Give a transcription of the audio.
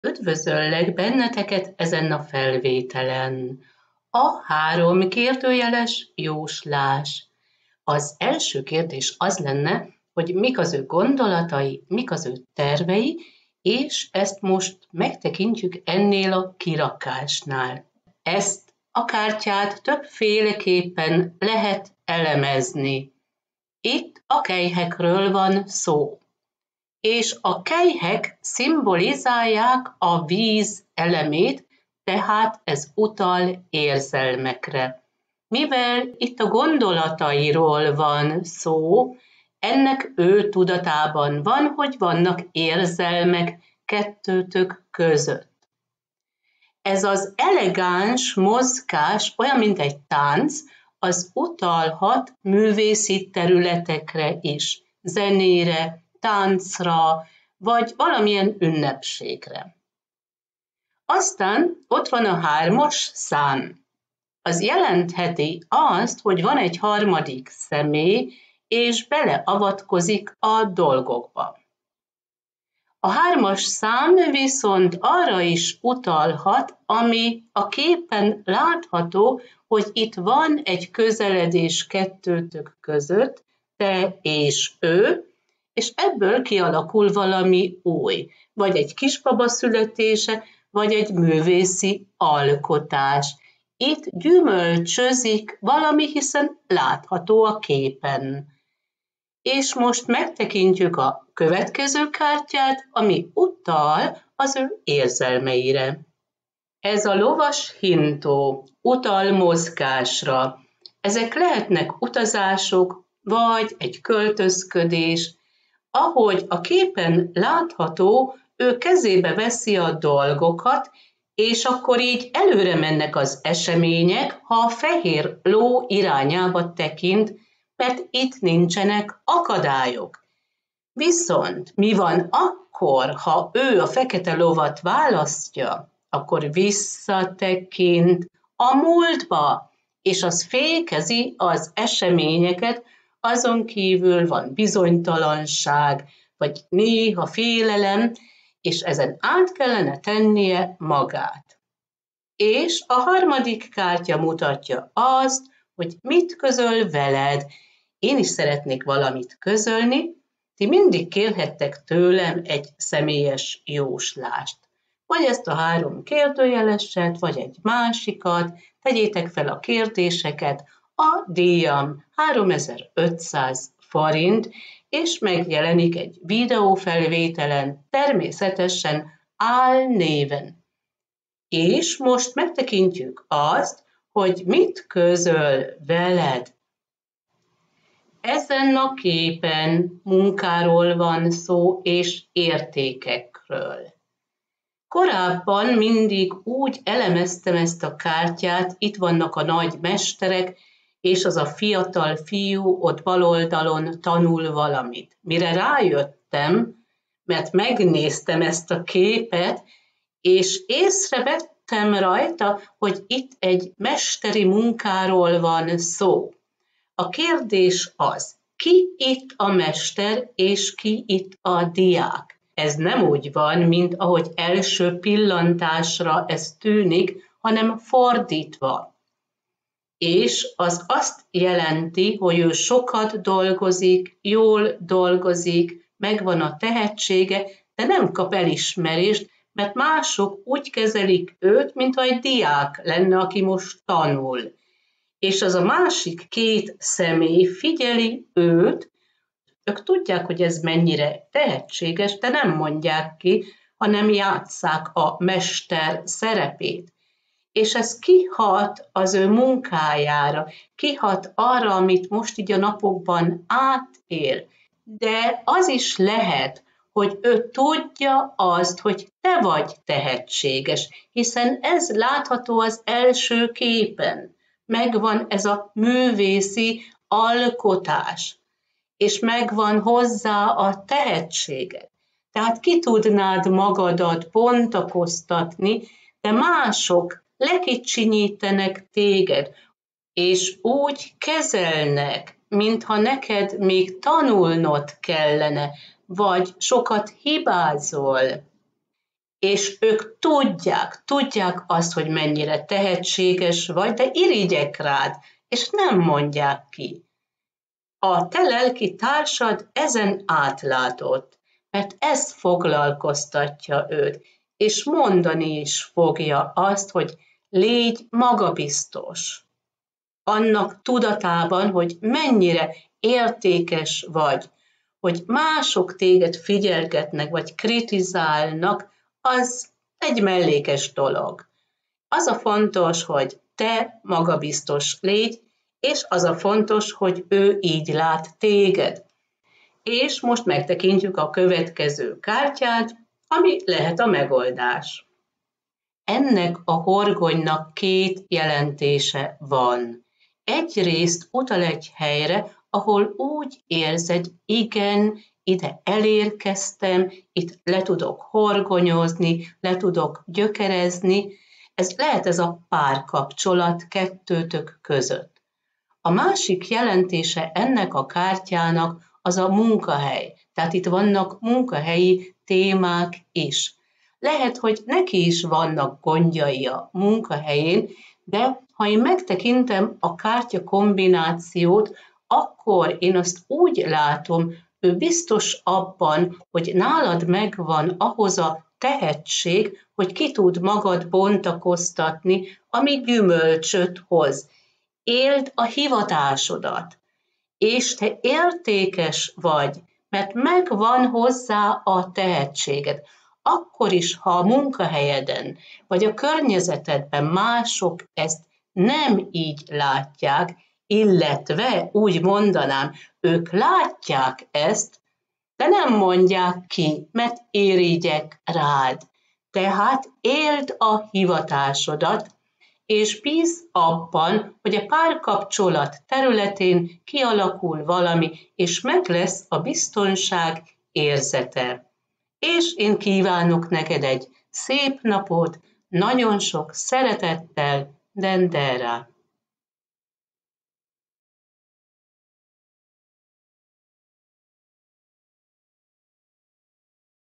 Üdvözöllek benneteket ezen a felvételen. A 3 kérdőjeles jóslás. Az első kérdés az lenne, hogy mik az ő gondolatai, mik az ő tervei, és ezt most megtekintjük ennél a kirakásnál. Ezt a kártyát többféleképpen lehet elemezni. Itt a kelyhekről van szó. És a kelyhek szimbolizálják a víz elemét, tehát ez utal érzelmekre. Mivel itt a gondolatairól van szó, ennek ő tudatában van, hogy vannak érzelmek kettőtök között. Ez az elegáns mozgás, olyan, mint egy tánc, az utalhat művészi területekre is, zenére, táncra, vagy valamilyen ünnepségre. Aztán ott van a 3-as szám. Az jelentheti azt, hogy van egy harmadik személy, és beleavatkozik a dolgokba. A 3-as szám viszont arra is utalhat, ami a képen látható, hogy itt van egy közeledés kettőtök között, te és ő, és ebből kialakul valami új, vagy egy kisbaba születése, vagy egy művészi alkotás. Itt gyümölcsözik valami, hiszen látható a képen. És most megtekintjük a következő kártyát, ami utal az ő érzelmeire. Ez a lovas hintó utal mozgásra. Ezek lehetnek utazások, vagy egy költözködés. Ahogy a képen látható, ő kezébe veszi a dolgokat, és akkor így előre mennek az események, ha a fehér ló irányába tekint, mert itt nincsenek akadályok. Viszont mi van akkor, ha ő a fekete lovat választja, akkor visszatekint a múltba, és az fékezi az eseményeket, azon kívül van bizonytalanság, vagy néha félelem, és ezen át kellene tennie magát. És a 3. kártya mutatja azt, hogy mit közöl veled. Én is szeretnék valamit közölni, ti mindig kérhettek tőlem egy személyes jóslást. Vagy ezt a 3 kérdőjeleset, vagy egy másikat, tegyétek fel a kérdéseket, a díjam 3500 forint, és megjelenik egy videófelvételen, természetesen álnéven. És most megtekintjük azt, hogy mit közöl veled. Ezen a képen munkáról van szó és értékekről. Korábban mindig úgy elemeztem ezt a kártyát, itt vannak a nagy mesterek, és az a fiatal fiú ott bal oldalon tanul valamit. Mire rájöttem, mert megnéztem ezt a képet, és észrevettem rajta, hogy itt egy mesteri munkáról van szó. A kérdés az, ki itt a mester, és ki itt a diák? Ez nem úgy van, mint ahogy első pillantásra ez tűnik, hanem fordítva. És az azt jelenti, hogy ő sokat dolgozik, jól dolgozik, megvan a tehetsége, de nem kap elismerést, mert mások úgy kezelik őt, mintha egy diák lenne, aki most tanul. És az a másik 2 személy figyeli őt, ők tudják, hogy ez mennyire tehetséges, de nem mondják ki, hanem játsszák a mester szerepét. És ez kihat az ő munkájára, kihat arra, amit most így a napokban átél. De az is lehet, hogy ő tudja azt, hogy te vagy tehetséges, hiszen ez látható az első képen. Megvan ez a művészi alkotás, és megvan hozzá a tehetséged. Tehát ki tudnád magadat bontakoztatni, de mások lekicsinyítenek téged, és úgy kezelnek, mintha neked még tanulnod kellene, vagy sokat hibázol. és ők tudják azt, hogy mennyire tehetséges vagy, de irigyek rád, és nem mondják ki. A te lelki társad ezen átlátott, mert ez foglalkoztatja őt, és mondani is fogja azt, hogy légy magabiztos. Annak tudatában, hogy mennyire értékes vagy, hogy mások téged figyelgetnek, vagy kritizálnak, az egy mellékes dolog. Az a fontos, hogy te magabiztos légy, és az a fontos, hogy ő így lát téged. És most megtekintjük a következő kártyát, ami lehet a megoldás. Ennek a horgonynak 2 jelentése van. Egyrészt utal egy helyre, ahol úgy érzed, igen, ide elérkeztem, itt le tudok horgonyozni, le tudok gyökerezni. Lehet ez a párkapcsolat kettőtök között. A másik jelentése ennek a kártyának az a munkahely. Tehát itt vannak munkahelyi témák is. Lehet, hogy neki is vannak gondjai a munkahelyén, de ha én megtekintem a kártya kombinációt, akkor én azt úgy látom, ő biztos abban, hogy nálad megvan ahhoz a tehetség, hogy ki tud magad bontakoztatni, ami gyümölcsöt hoz. Éld a hivatásodat, és te értékes vagy, mert megvan hozzá a tehetséged. Akkor is, ha a munkahelyeden vagy a környezetedben mások ezt nem így látják, illetve úgy mondanám, ők látják ezt, de nem mondják ki, mert irigyek rád. Tehát éld a hivatásodat, és bízz abban, hogy a párkapcsolat területén kialakul valami, és meg lesz a biztonság érzete. És én kívánok neked egy szép napot, nagyon sok szeretettel, Dendera.